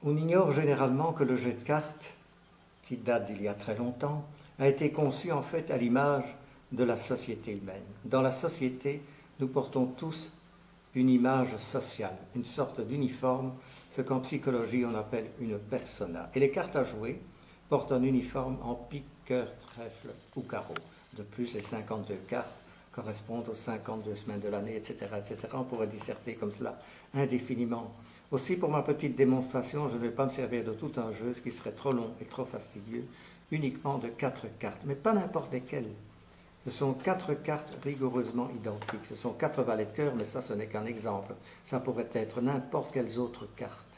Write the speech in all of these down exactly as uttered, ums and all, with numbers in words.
On ignore généralement que le jeu de cartes, qui date d'il y a très longtemps, a été conçu en fait à l'image de la société humaine. Dans la société, nous portons tous une image sociale, une sorte d'uniforme, ce qu'en psychologie on appelle une persona. Et les cartes à jouer portent un uniforme en pique, cœur, trèfle ou carreau. De plus, les cinquante-deux cartes correspondent aux cinquante-deux semaines de l'année, et cetera, et cetera. On pourrait disserter comme cela indéfiniment. Aussi, pour ma petite démonstration, je ne vais pas me servir de tout un jeu, ce qui serait trop long et trop fastidieux, uniquement de quatre cartes, mais pas n'importe lesquelles. Ce sont quatre cartes rigoureusement identiques. Ce sont quatre valets de cœur, mais ça, ce n'est qu'un exemple. Ça pourrait être n'importe quelles autres cartes.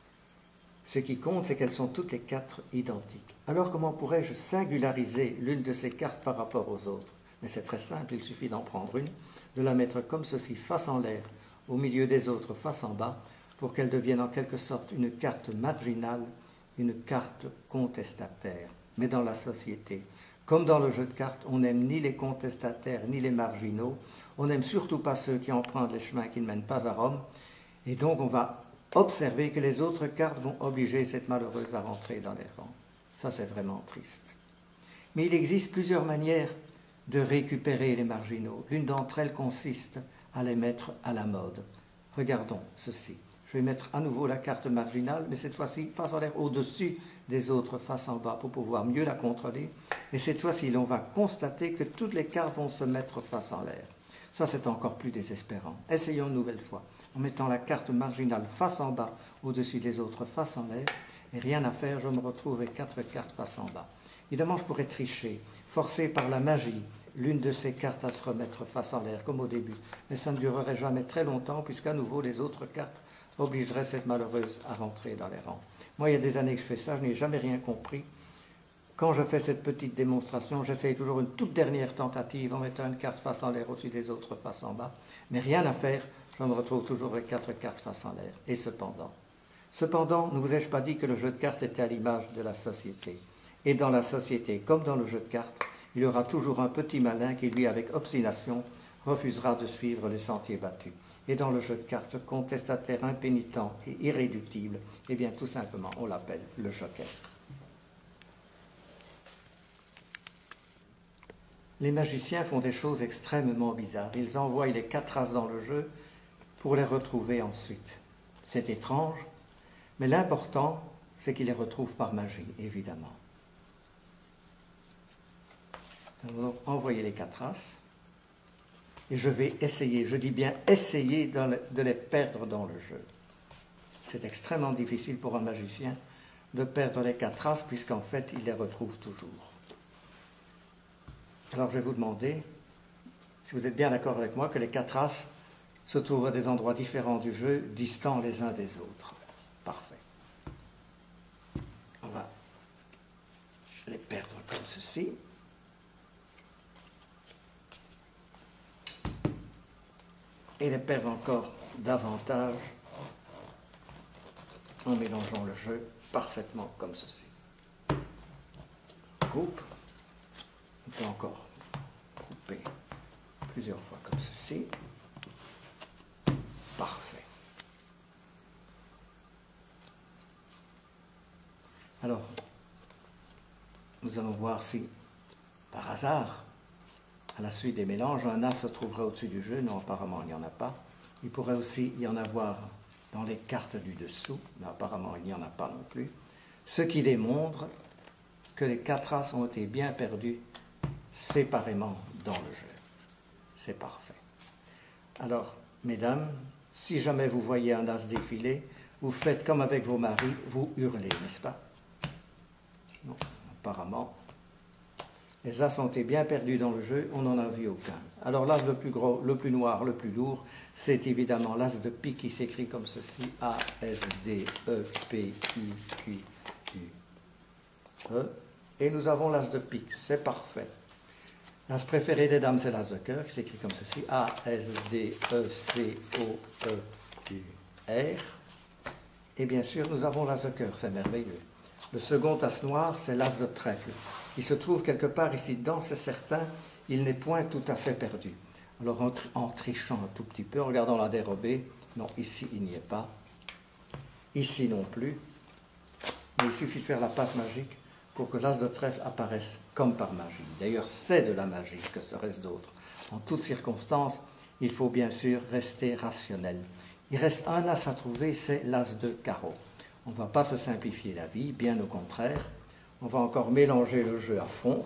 Ce qui compte, c'est qu'elles sont toutes les quatre identiques. Alors, comment pourrais-je singulariser l'une de ces cartes par rapport aux autres? Mais c'est très simple, il suffit d'en prendre une, de la mettre comme ceci, face en l'air, au milieu des autres, face en bas, pour qu'elle devienne en quelque sorte une carte marginale, une carte contestataire. Mais dans la société, comme dans le jeu de cartes, on n'aime ni les contestataires ni les marginaux, on n'aime surtout pas ceux qui empruntent les chemins qui ne mènent pas à Rome, et donc on va observer que les autres cartes vont obliger cette malheureuse à rentrer dans les rangs. Ça, c'est vraiment triste. Mais il existe plusieurs manières de récupérer les marginaux. L'une d'entre elles consiste à les mettre à la mode. Regardons ceci. Je vais mettre à nouveau la carte marginale, mais cette fois-ci face en l'air au-dessus des autres, face en bas, pour pouvoir mieux la contrôler. Et cette fois-ci, l'on va constater que toutes les cartes vont se mettre face en l'air. Ça, c'est encore plus désespérant. Essayons une nouvelle fois. En mettant la carte marginale face en bas, au-dessus des autres, face en l'air, et rien à faire, je me retrouve avec quatre cartes face en bas. Évidemment, je pourrais tricher, forcer par la magie l'une de ces cartes à se remettre face en l'air, comme au début. Mais ça ne durerait jamais très longtemps, puisqu'à nouveau, les autres cartes obligeraient cette malheureuse à rentrer dans les rangs. Moi, il y a des années que je fais ça, je n'ai jamais rien compris. Quand je fais cette petite démonstration, j'essaye toujours une toute dernière tentative en mettant une carte face en l'air au-dessus des autres face en bas. Mais rien à faire, je me retrouve toujours avec quatre cartes face en l'air. Et cependant, cependant, ne vous ai-je pas dit que le jeu de cartes était à l'image de la société? Et dans la société, comme dans le jeu de cartes, il y aura toujours un petit malin qui, lui, avec obstination, refusera de suivre les sentiers battus. Et dans le jeu de cartes, ce contestataire impénitent et irréductible, eh bien, tout simplement, on l'appelle le joker. Les magiciens font des choses extrêmement bizarres. Ils envoient les quatre as dans le jeu pour les retrouver ensuite. C'est étrange, mais l'important, c'est qu'ils les retrouvent par magie, évidemment. Alors, envoyer les quatre as, et je vais essayer, je dis bien essayer de les perdre dans le jeu. C'est extrêmement difficile pour un magicien de perdre les quatre as, puisqu'en fait, il les retrouve toujours. Alors je vais vous demander, si vous êtes bien d'accord avec moi, que les quatre as se trouvent à des endroits différents du jeu, distants les uns des autres. Parfait. On va les perdre comme ceci. Et les perdre encore davantage en mélangeant le jeu parfaitement comme ceci. Coupe. On peut encore couper plusieurs fois comme ceci. Parfait. Alors, nous allons voir si, par hasard, à la suite des mélanges, un as se trouverait au-dessus du jeu. Non, apparemment, il n'y en a pas. Il pourrait aussi y en avoir dans les cartes du dessous, mais apparemment, il n'y en a pas non plus. Ce qui démontre que les quatre as ont été bien perdus séparément dans le jeu. C'est parfait. Alors, mesdames, si jamais vous voyez un as défiler, vous faites comme avec vos maris, vous hurlez, n'est-ce pas? Non, apparemment, les as ont été bien perdus dans le jeu, on n'en a vu aucun. Alors l'as le plus gros, le plus noir, le plus lourd, c'est évidemment l'as de pique qui s'écrit comme ceci, A, S, D, E, P, I, Q, U, E. Et nous avons l'as de pique, c'est parfait. L'as préféré des dames, c'est l'as de cœur, qui s'écrit comme ceci, A, S, D, E, C, O, E, Q, R. Et bien sûr, nous avons l'as de cœur, c'est merveilleux. Le second as noir, c'est l'as de trèfle. Il se trouve quelque part ici dedans, c'est certain, il n'est point tout à fait perdu. Alors en, tri en trichant un tout petit peu, en regardant la dérobée, non, ici il n'y est pas, ici non plus, Et il suffit de faire la passe magique pour que l'as de trèfle apparaisse comme par magie. D'ailleurs, c'est de la magie, que serait-ce d'autre. En toutes circonstances, il faut bien sûr rester rationnel. Il reste un as à trouver, c'est l'as de carreau. On ne va pas se simplifier la vie, bien au contraire. On va encore mélanger le jeu à fond,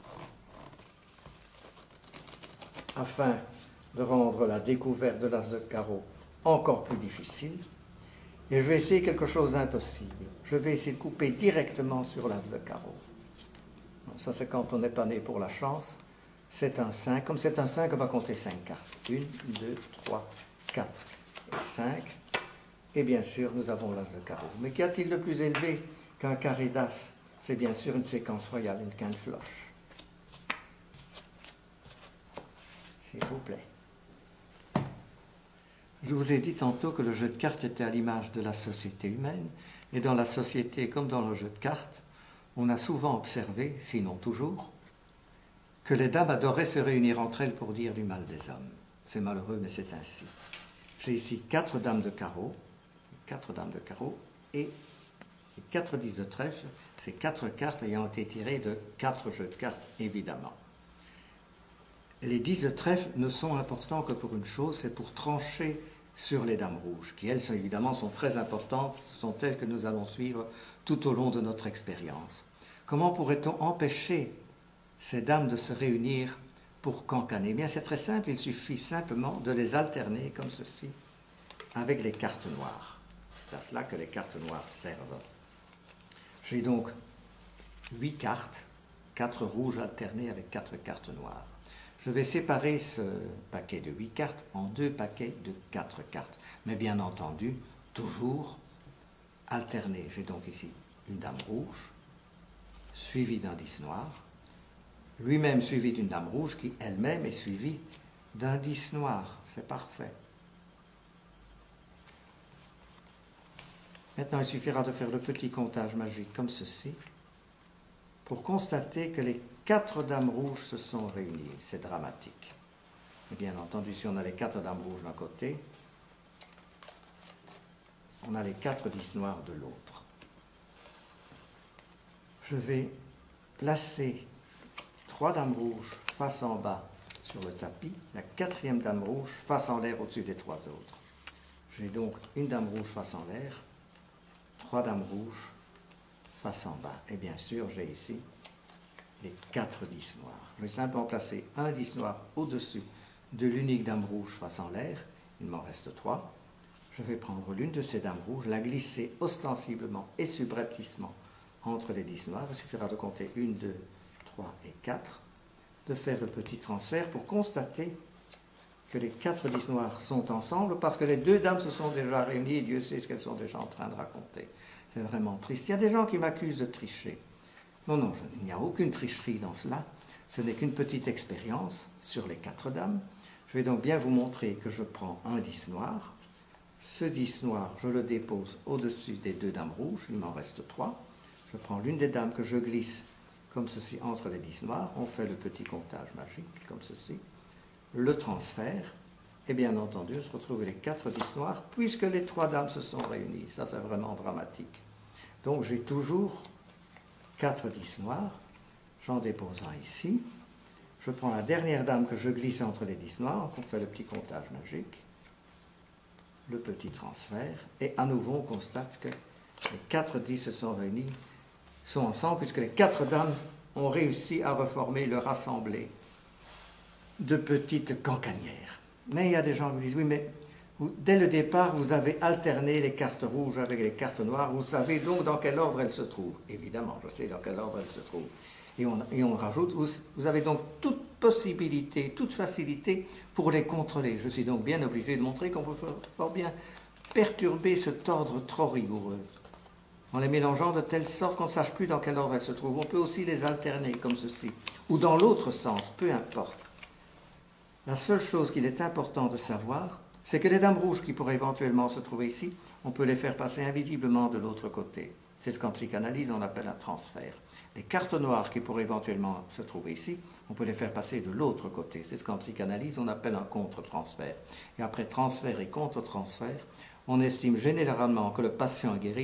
afin de rendre la découverte de l'as de carreau encore plus difficile. Et je vais essayer quelque chose d'impossible. Je vais essayer de couper directement sur l'as de carreau. Ça, c'est quand on n'est pas né pour la chance. C'est un cinq. Comme c'est un cinq, on va compter cinq cartes. une, deux, trois, quatre et cinq. Et bien sûr, nous avons l'as de carreau. Mais qu'y a-t-il de plus élevé qu'un carré d'as? C'est bien sûr une séquence royale, une quinte floche. S'il vous plaît. Je vous ai dit tantôt que le jeu de cartes était à l'image de la société humaine, et dans la société comme dans le jeu de cartes, on a souvent observé, sinon toujours, que les dames adoraient se réunir entre elles pour dire du mal des hommes. C'est malheureux, mais c'est ainsi. J'ai ici quatre dames de carreau, quatre dames de carreau, et quatre dix de trèfle, ces quatre cartes ayant été tirées de quatre jeux de cartes, évidemment. Les dix de trèfle ne sont importants que pour une chose, c'est pour trancher sur les dames rouges, qui elles, sont, évidemment, sont très importantes, ce sont elles que nous allons suivre tout au long de notre expérience. Comment pourrait-on empêcher ces dames de se réunir pour cancaner? Eh bien, c'est très simple, il suffit simplement de les alterner comme ceci, avec les cartes noires. C'est à cela que les cartes noires servent. J'ai donc huit cartes, quatre rouges alternées avec quatre cartes noires. Je vais séparer ce paquet de huit cartes en deux paquets de quatre cartes. Mais bien entendu, toujours alternés. J'ai donc ici une dame rouge, suivie d'un dix noir, lui-même suivi d'une dame rouge qui elle-même est suivie d'un dix noir. C'est parfait. Maintenant, il suffira de faire le petit comptage magique comme ceci pour constater que les quatre dames rouges se sont réunies. C'est dramatique. Et bien entendu, si on a les quatre dames rouges d'un côté, on a les quatre dix noirs de l'autre. Je vais placer trois dames rouges face en bas sur le tapis, la quatrième dame rouge face en l'air au-dessus des trois autres. J'ai donc une dame rouge face en l'air, trois dames rouges face en bas. Et bien sûr, j'ai ici les quatre dix noirs. Je vais simplement placer un dix noir au-dessus de l'unique dame rouge face en l'air. Il m'en reste trois. Je vais prendre l'une de ces dames rouges, la glisser ostensiblement et subrepticement entre les dix noirs. Il suffira de compter un, deux, trois et quatre, de faire le petit transfert pour constater que les quatre dix noirs sont ensemble parce que les deux dames se sont déjà réunies et Dieu sait ce qu'elles sont déjà en train de raconter. C'est vraiment triste. Il y a des gens qui m'accusent de tricher. Non, non, il n'y a aucune tricherie dans cela. Ce n'est qu'une petite expérience sur les quatre dames. Je vais donc bien vous montrer que je prends un dix noir. Ce dix noir, je le dépose au-dessus des deux dames rouges. Il m'en reste trois. Je prends l'une des dames que je glisse comme ceci entre les dix noirs. On fait le petit comptage magique comme ceci. Le transfert. Et bien entendu, on se retrouve les quatre dix noirs puisque les trois dames se sont réunies. Ça, c'est vraiment dramatique. Donc, j'ai toujours quatre dix noirs. J'en dépose un ici. Je prends la dernière dame que je glisse entre les dix noirs. On fait le petit comptage magique. Le petit transfert. Et à nouveau, on constate que les quatre dix se sont réunis, sont ensemble, puisque les quatre dames ont réussi à reformer leur assemblée de petites cancanières. Mais il y a des gens qui disent, oui, mais vous, dès le départ, vous avez alterné les cartes rouges avec les cartes noires, vous savez donc dans quel ordre elles se trouvent. Évidemment, je sais dans quel ordre elles se trouvent. Et on, et on rajoute, vous, vous avez donc toute possibilité, toute facilité pour les contrôler. Je suis donc bien obligé de montrer qu'on peut fort bien perturber cet ordre trop rigoureux, en les mélangeant de telle sorte qu'on ne sache plus dans quel ordre elles se trouvent. On peut aussi les alterner comme ceci, ou dans l'autre sens, peu importe. La seule chose qu'il est important de savoir, c'est que les dames rouges qui pourraient éventuellement se trouver ici, on peut les faire passer invisiblement de l'autre côté. C'est ce qu'en psychanalyse on appelle un transfert. Les cartes noires qui pourraient éventuellement se trouver ici, on peut les faire passer de l'autre côté. C'est ce qu'en psychanalyse on appelle un contre-transfert. Et après transfert et contre-transfert, on estime généralement que le patient est guéri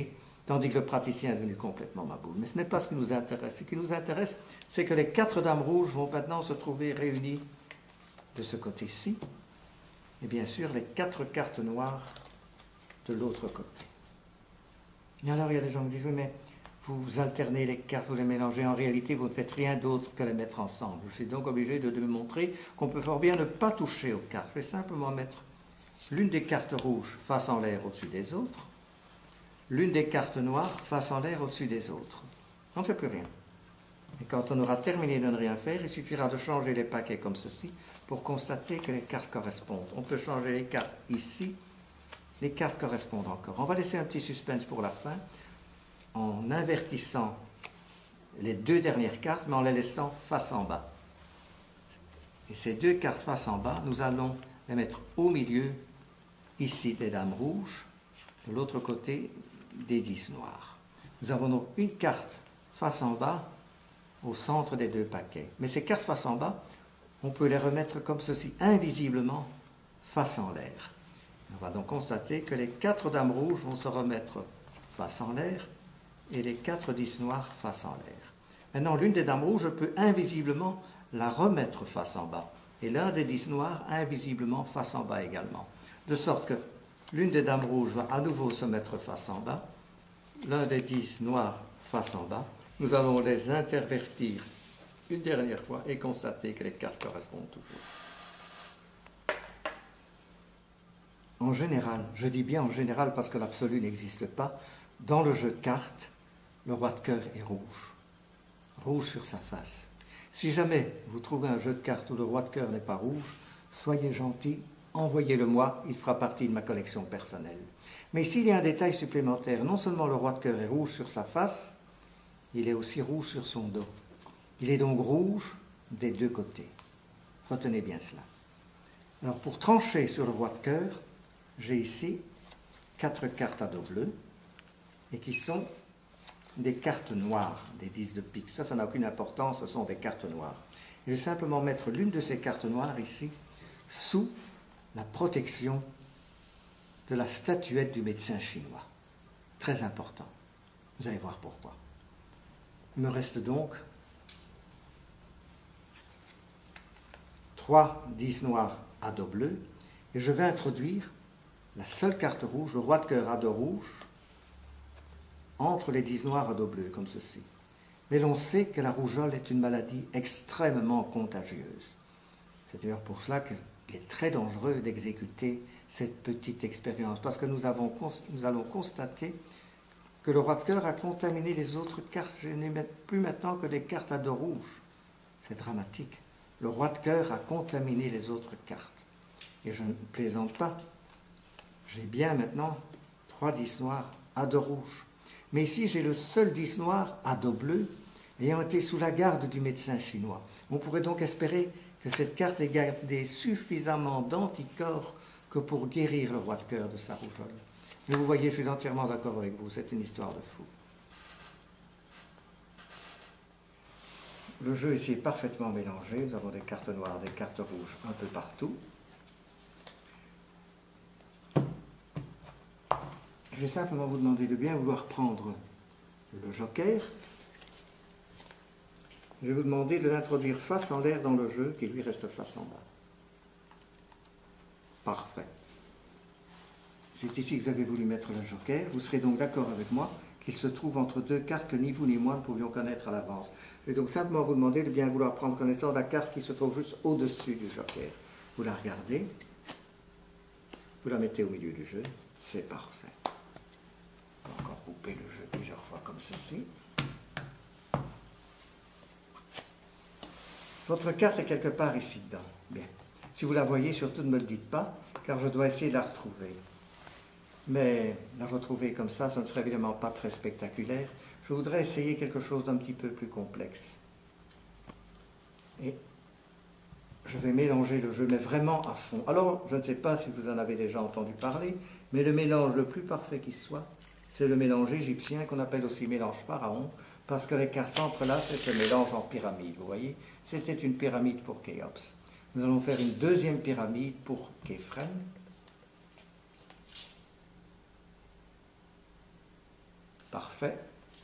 tandis que le praticien est devenu complètement maboule. Mais ce n'est pas ce qui nous intéresse. Ce qui nous intéresse, c'est que les quatre dames rouges vont maintenant se trouver réunies de ce côté-ci, et bien sûr les quatre cartes noires de l'autre côté. Et alors il y a des gens qui disent, oui mais vous alternez les cartes, vous les mélangez, en réalité vous ne faites rien d'autre que les mettre ensemble. Je suis donc obligé de démontrer qu'on peut fort bien ne pas toucher aux cartes. Je vais simplement mettre l'une des cartes rouges face en l'air au-dessus des autres, l'une des cartes noires face en l'air au-dessus des autres. On ne fait plus rien. Et quand on aura terminé de ne rien faire, il suffira de changer les paquets comme ceci pour constater que les cartes correspondent. On peut changer les cartes ici, les cartes correspondent encore. On va laisser un petit suspense pour la fin en invertissant les deux dernières cartes, mais en les laissant face en bas. Et ces deux cartes face en bas, nous allons les mettre au milieu, ici des dames rouges, de l'autre côté des dix noirs. Nous avons donc une carte face en bas au centre des deux paquets. Mais ces cartes face en bas, on peut les remettre comme ceci, invisiblement face en l'air. On va donc constater que les quatre dames rouges vont se remettre face en l'air et les quatre dix noirs face en l'air. Maintenant, l'une des dames rouges, je peux invisiblement la remettre face en bas et l'un des dix noirs invisiblement face en bas également. De sorte que l'une des dames rouges va à nouveau se mettre face en bas, l'un des dix noirs face en bas. Nous allons les intervertir une dernière fois et constater que les cartes correspondent toujours. En général, je dis bien en général parce que l'absolu n'existe pas, dans le jeu de cartes, le roi de cœur est rouge. Rouge sur sa face. Si jamais vous trouvez un jeu de cartes où le roi de cœur n'est pas rouge, soyez gentil, envoyez-le moi, il fera partie de ma collection personnelle. Mais s'il y a un détail supplémentaire, non seulement le roi de cœur est rouge sur sa face, il est aussi rouge sur son dos. Il est donc rouge des deux côtés. Retenez bien cela. Alors pour trancher sur le roi de cœur, j'ai ici quatre cartes à dos bleu et qui sont des cartes noires, des dix de pique. Ça, ça n'a aucune importance, ce sont des cartes noires. Je vais simplement mettre l'une de ces cartes noires ici sous la protection de la statuette du médecin chinois. Très important. Vous allez voir pourquoi. Il me reste donc trois dix noirs à dos bleu et je vais introduire la seule carte rouge, le roi de cœur à dos rouge, entre les dix noirs à dos bleu, comme ceci. Mais l'on sait que la rougeole est une maladie extrêmement contagieuse. C'est d'ailleurs pour cela qu'il est très dangereux d'exécuter cette petite expérience, parce que nous, avons, nous allons constater que le roi de cœur a contaminé les autres cartes. Je n'ai plus maintenant que des cartes à dos rouge. C'est dramatique. Le roi de cœur a contaminé les autres cartes. Et je ne plaisante pas. J'ai bien maintenant trois dix noirs à dos rouge. Mais ici, j'ai le seul dix noir à dos bleu, ayant été sous la garde du médecin chinois. On pourrait donc espérer que cette carte ait gardé suffisamment d'anticorps que pour guérir le roi de cœur de sa rougeole. Mais vous voyez, je suis entièrement d'accord avec vous, c'est une histoire de fou. Le jeu ici est parfaitement mélangé, nous avons des cartes noires, des cartes rouges un peu partout. Je vais simplement vous demander de bien vouloir prendre le joker. Je vais vous demander de l'introduire face en l'air dans le jeu, qui lui reste face en bas. Parfait. C'est ici que vous avez voulu mettre le joker. Vous serez donc d'accord avec moi qu'il se trouve entre deux cartes que ni vous ni moi ne pouvions connaître à l'avance. Je vais donc simplement vous demander de bien vouloir prendre connaissance de la carte qui se trouve juste au-dessus du joker. Vous la regardez, vous la mettez au milieu du jeu, c'est parfait. On va encore couper le jeu plusieurs fois comme ceci. Votre carte est quelque part ici dedans. Bien. Si vous la voyez, surtout ne me le dites pas, car je dois essayer de la retrouver. Mais la retrouver comme ça, ça ne serait évidemment pas très spectaculaire. Je voudrais essayer quelque chose d'un petit peu plus complexe. Et je vais mélanger le jeu, mais vraiment à fond. Alors, je ne sais pas si vous en avez déjà entendu parler, mais le mélange le plus parfait qui soit, c'est le mélange égyptien qu'on appelle aussi mélange pharaon, parce que les cartes s'entrelacent et se mélangent en pyramide. Vous voyez, c'était une pyramide pour Khéops. Nous allons faire une deuxième pyramide pour Képhren. Parfait.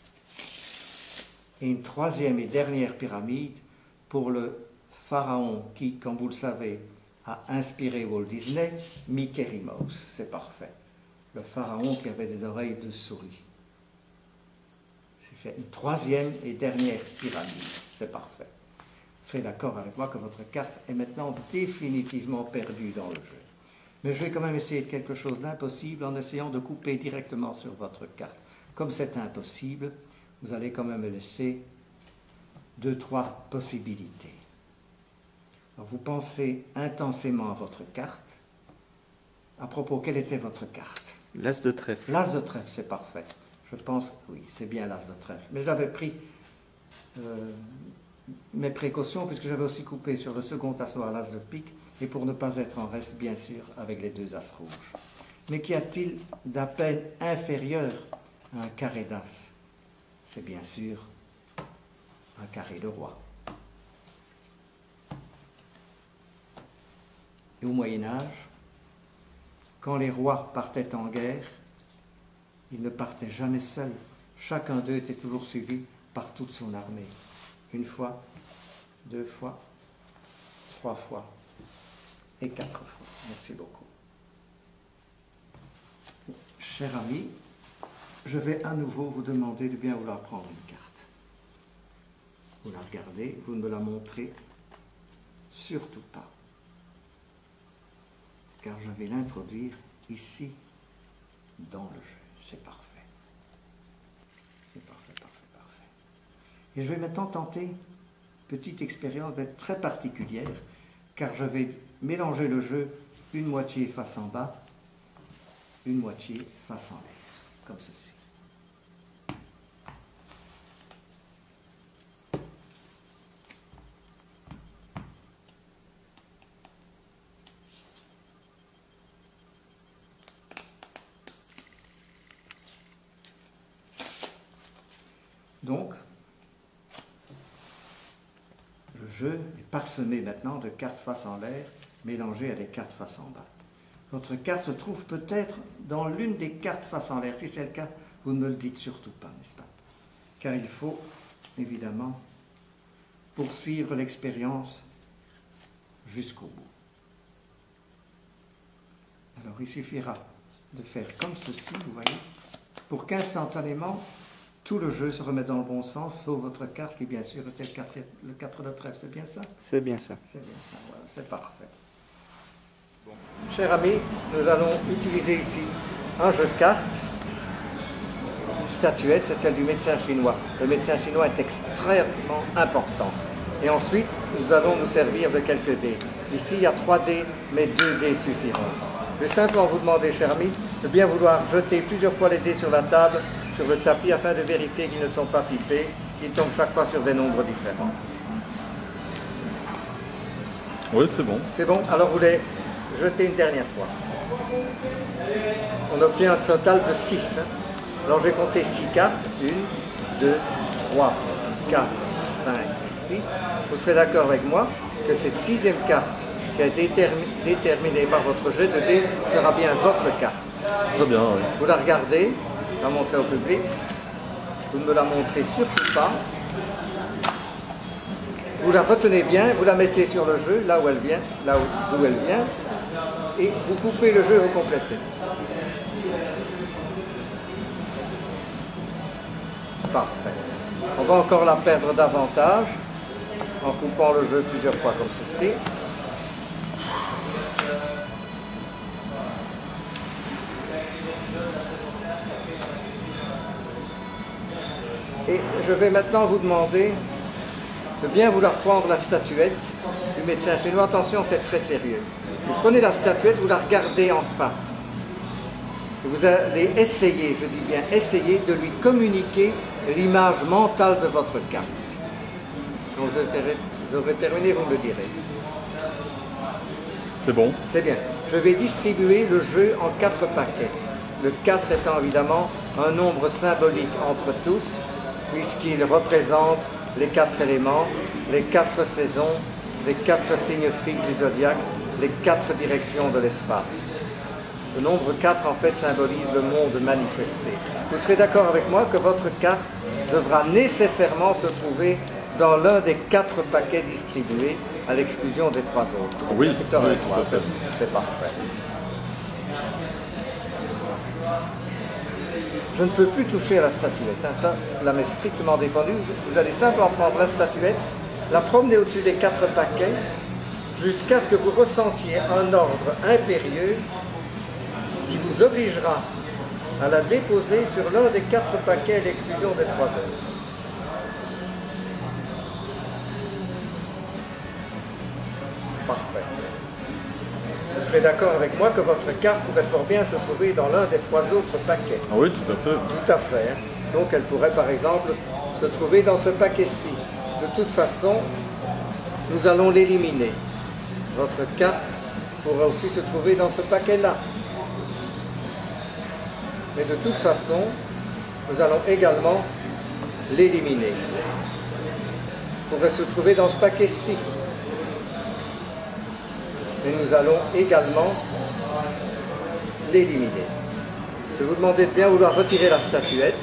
Et une troisième et dernière pyramide pour le pharaon qui, comme vous le savez, a inspiré Walt Disney, Mickey Mouse. C'est parfait. Le pharaon qui avait des oreilles de souris. C'est fait. Une troisième et dernière pyramide. C'est parfait. Vous serez d'accord avec moi que votre carte est maintenant définitivement perdue dans le jeu. Mais je vais quand même essayer de quelque chose d'impossible en essayant de couper directement sur votre carte. Comme c'est impossible, vous allez quand même me laisser deux, trois possibilités. Alors vous pensez intensément à votre carte. À propos, quelle était votre carte? L'as de trèfle. L'as de trèfle, c'est parfait. Je pense que oui, c'est bien l'as de trèfle. Mais j'avais pris euh, mes précautions puisque j'avais aussi coupé sur le second as noir l'as de pique et pour ne pas être en reste, bien sûr, avec les deux as rouges. Mais qu'y a-t-il d'à peine inférieur à un carré d'as? C'est bien sûr un carré de roi. Et au Moyen-Âge, quand les rois partaient en guerre, ils ne partaient jamais seuls. Chacun d'eux était toujours suivi par toute son armée. Une fois, deux fois, trois fois et quatre fois. Merci beaucoup. Cher ami, je vais à nouveau vous demander de bien vouloir prendre une carte. Vous la regardez, vous ne me la montrez surtout pas. Car je vais l'introduire ici, dans le jeu. C'est parfait. C'est parfait, parfait, parfait. Et je vais maintenant tenter une petite expérience très particulière, car je vais mélanger le jeu une moitié face en bas, une moitié face en l'air, comme ceci. Donc, le jeu est parsemé maintenant de cartes face en l'air mélangées à des cartes face en bas. Votre carte se trouve peut-être dans l'une des cartes face en l'air. Si c'est le cas, vous ne me le dites surtout pas, n'est-ce pas? Car il faut, évidemment, poursuivre l'expérience jusqu'au bout. Alors, il suffira de faire comme ceci, vous voyez, pour qu'instantanément, tout le jeu se remet dans le bon sens, sauf votre carte qui, bien sûr, était le quatre, le quatre de trèfle. C'est bien ça? C'est bien ça. C'est bien ça, voilà, c'est parfait. Bon. Chers amis, nous allons utiliser ici un jeu de cartes, une statuette, c'est celle du médecin chinois. Le médecin chinois est extrêmement important. Et ensuite, nous allons nous servir de quelques dés. Ici, il y a trois dés, mais deux dés suffiront. Je vais simplement vous demander, chers amis, de bien vouloir jeter plusieurs fois les dés sur la table, sur le tapis, afin de vérifier qu'ils ne sont pas pipés. Ils tombent chaque fois sur des nombres différents. Oui, c'est bon. C'est bon? Alors vous les jetez une dernière fois. On obtient un total de six. Hein. Alors je vais compter six cartes. une, deux, trois, quatre, cinq, six. Vous serez d'accord avec moi que cette sixième carte qui a été déterminée par votre jet de dés sera bien votre carte. Très bien, oui. Vous la regardez, la montrez au public. Vous ne me la montrez surtout pas. Vous la retenez bien, vous la mettez sur le jeu, là où elle vient, là d'où elle vient, et vous coupez le jeu et vous complétez. Parfait. On va encore la perdre davantage en coupant le jeu plusieurs fois comme ceci. Et je vais maintenant vous demander de bien vouloir prendre la statuette du médecin chinois. Attention, c'est très sérieux. Vous prenez la statuette, vous la regardez en face. Et vous allez essayer, je dis bien essayer, de lui communiquer l'image mentale de votre carte. Quand vous aurez terminé, vous me le direz. C'est bon. C'est bien. Je vais distribuer le jeu en quatre paquets. Le quatre étant évidemment un nombre symbolique entre tous, puisqu'il représente les quatre éléments, les quatre saisons, les quatre signes fixes du zodiaque, les quatre directions de l'espace. Le nombre quatre, en fait, symbolise le monde manifesté. Vous serez d'accord avec moi que votre carte devra nécessairement se trouver dans l'un des quatre paquets distribués, à l'exclusion des trois autres. Oui, oui, tout à fait. C'est parfait. Je ne peux plus toucher à la statuette. Hein. Ça, cela m'est strictement défendu. Vous allez simplement prendre la statuette, la promener au-dessus des quatre paquets, jusqu'à ce que vous ressentiez un ordre impérieux qui vous obligera à la déposer sur l'un des quatre paquets à l'exclusion des trois autres. Parfait. Vous serez d'accord avec moi que votre carte pourrait fort bien se trouver dans l'un des trois autres paquets. Ah oui, tout à fait. Tout à fait. Donc elle pourrait par exemple se trouver dans ce paquet-ci. De toute façon, nous allons l'éliminer. Votre carte pourrait aussi se trouver dans ce paquet-là. Mais de toute façon, nous allons également l'éliminer. Elle pourrait se trouver dans ce paquet-ci. Mais nous allons également l'éliminer. Je vais vous demander de bien vouloir retirer la statuette.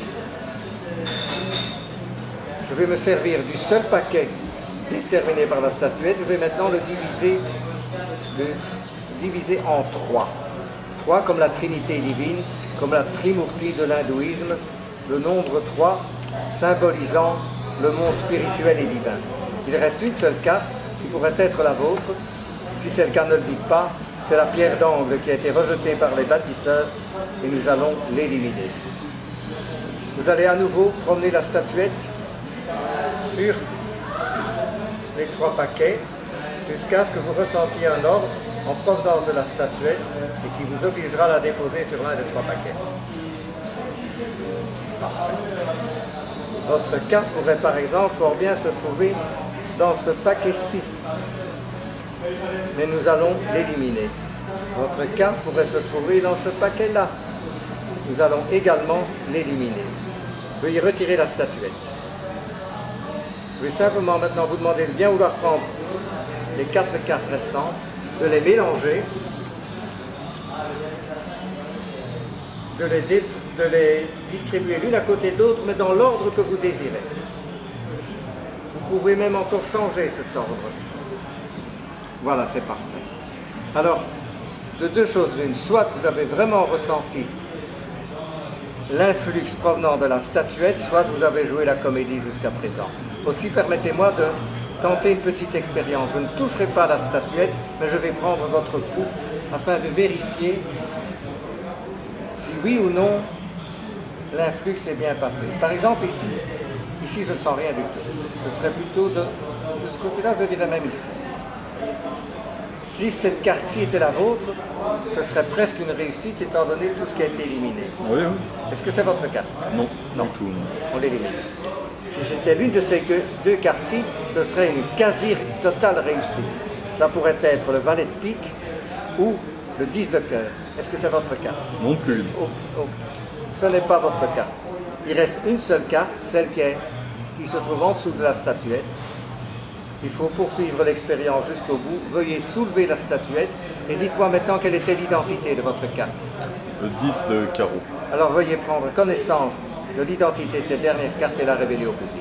Je vais me servir du seul paquet déterminé par la statuette. Je vais maintenant le diviser, le diviser en trois. Trois comme la Trinité divine, comme la Trimurti de l'hindouisme, le nombre trois symbolisant le monde spirituel et divin. Il reste une seule carte qui pourrait être la vôtre. Si c'est le cas, ne le dites pas. C'est la pierre d'angle qui a été rejetée par les bâtisseurs et nous allons l'éliminer. Vous allez à nouveau promener la statuette sur les trois paquets jusqu'à ce que vous ressentiez un ordre en provenance de la statuette et qui vous obligera à la déposer sur l'un des trois paquets. Votre carte pourrait par exemple fort bien se trouver dans ce paquet-ci. Mais nous allons l'éliminer. Votre carte pourrait se trouver dans ce paquet-là. Nous allons également l'éliminer. Veuillez retirer la statuette. Je vais simplement maintenant vous demander de bien vouloir prendre les quatre cartes restantes, de les mélanger, de les, dé, de les distribuer l'une à côté de l'autre, mais dans l'ordre que vous désirez. Vous pouvez même encore changer cet ordre. Voilà, c'est parfait. Alors, de deux choses l'une, soit vous avez vraiment ressenti l'influx provenant de la statuette, soit vous avez joué la comédie jusqu'à présent. Aussi, permettez-moi de tenter une petite expérience. Je ne toucherai pas à la statuette, mais je vais prendre votre pouls afin de vérifier si oui ou non l'influx s'est bien passé. Par exemple, ici, ici je ne sens rien du tout. Ce serait plutôt de, de ce côté-là, je dirais même ici. Si cette carte-ci était la vôtre, ce serait presque une réussite étant donné tout ce qui a été éliminé. Oui, oui. Est-ce que c'est votre carte? Non, non. du tout. Non. On l'élimine. Si c'était l'une de ces deux cartes-ci, ce serait une quasi-totale réussite. Cela pourrait être le valet de pique ou le dix de cœur. Est-ce que c'est votre carte? Non plus. Oh, oh. Ce n'est pas votre carte. Il reste une seule carte, celle qui, est, qui se trouve en dessous de la statuette. Il faut poursuivre l'expérience jusqu'au bout. Veuillez soulever la statuette et dites-moi maintenant quelle était l'identité de votre carte. Le dix de carreau. Alors veuillez prendre connaissance de l'identité de cette dernière carte et la révéler au public.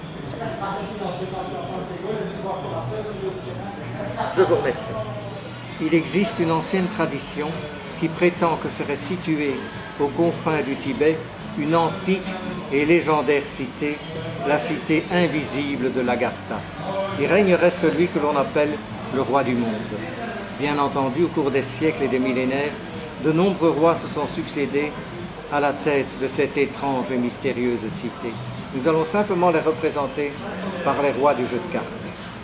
Je vous remercie. Il existe une ancienne tradition qui prétend que serait située aux confins du Tibet une antique et légendaire cité, la cité invisible de l'Agartha. Il régnerait celui que l'on appelle le roi du monde. Bien entendu, au cours des siècles et des millénaires, de nombreux rois se sont succédés à la tête de cette étrange et mystérieuse cité. Nous allons simplement les représenter par les rois du jeu de cartes.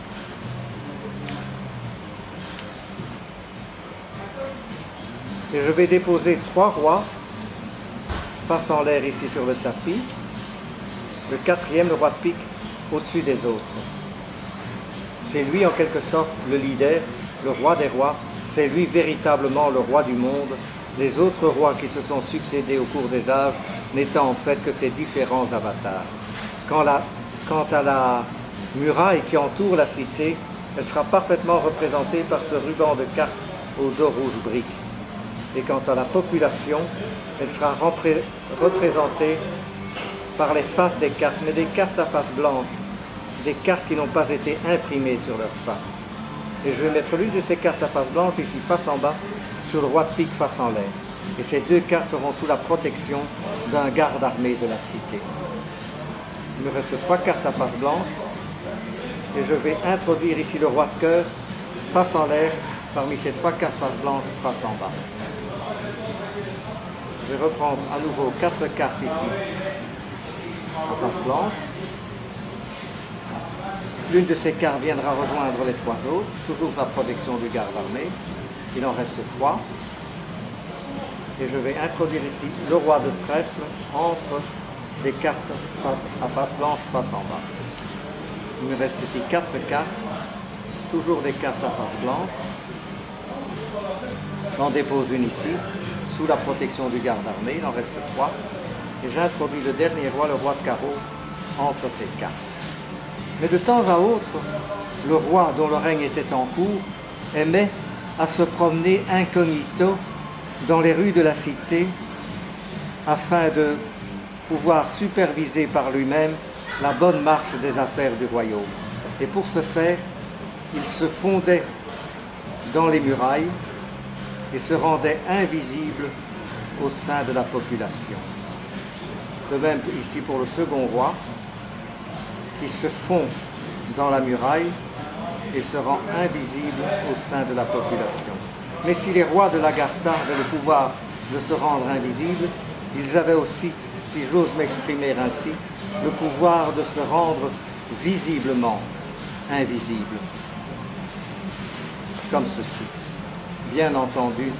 Et je vais déposer trois rois face en l'air ici sur le tapis. Le quatrième, le roi de pique, au-dessus des autres. C'est lui en quelque sorte le leader, le roi des rois. C'est lui véritablement le roi du monde. Les autres rois qui se sont succédés au cours des âges n'étant en fait que ces différents avatars. Quant, la, quant à la muraille qui entoure la cité, elle sera parfaitement représentée par ce ruban de cartes au dos rouge brique. Et quant à la population, elle sera repré représentée par les faces des cartes, mais des cartes à face blanche, des cartes qui n'ont pas été imprimées sur leur face. Et je vais mettre l'une de ces cartes à face blanche ici, face en bas, sur le roi de pique face en l'air. Et ces deux cartes seront sous la protection d'un garde armé de la cité. Il me reste trois cartes à face blanche. Et je vais introduire ici le roi de cœur, face en l'air, parmi ces trois cartes face blanche, face en bas. Je vais reprendre à nouveau quatre cartes ici, en face blanche. L'une de ces cartes viendra rejoindre les trois autres, toujours la protection du garde armé. Il en reste trois. Et je vais introduire ici le roi de trèfle entre les cartes face, à face blanche, face en bas. Il me reste ici quatre cartes, toujours des cartes à face blanche. J'en dépose une ici, sous la protection du garde armé, il en reste trois. Et j'introduis le dernier roi, le roi de carreau, entre ces cartes. Mais de temps à autre, le roi dont le règne était en cours aimait à se promener incognito dans les rues de la cité afin de pouvoir superviser par lui-même la bonne marche des affaires du royaume. Et pour ce faire, il se fondait dans les murailles et se rendait invisible au sein de la population. De même ici pour le second roi, qui se fond dans la muraille et se rend invisible au sein de la population. Mais si les rois de l'Agartha avaient le pouvoir de se rendre invisibles, ils avaient aussi, si j'ose m'exprimer ainsi, le pouvoir de se rendre visiblement invisible. Comme ceci, bien entendu,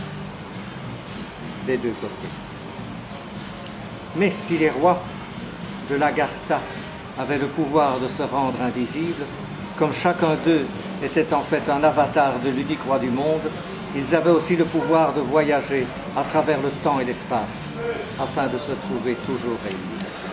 des deux côtés. Mais si les rois de l'Agartha avaient le pouvoir de se rendre invisibles, comme chacun d'eux était en fait un avatar de l'unique roi du monde, ils avaient aussi le pouvoir de voyager à travers le temps et l'espace, afin de se trouver toujours réunis.